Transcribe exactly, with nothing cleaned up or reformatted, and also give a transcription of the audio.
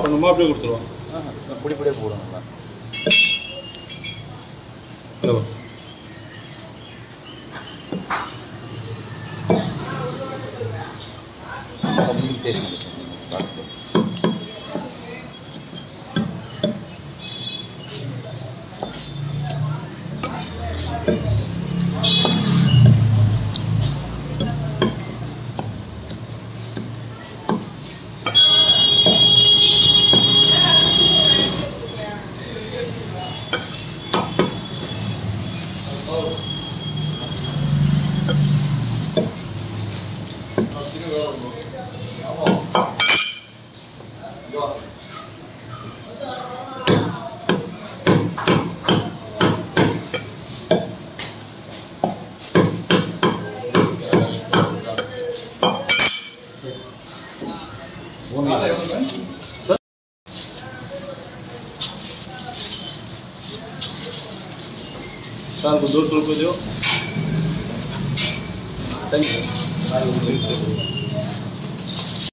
பண்ணணுமா அப்படியே கொடுத்துருவோம். பொடி பொடியாக போடுவோம். ஹலோ சரி सर को दो सौ रुपये दो। Thank you.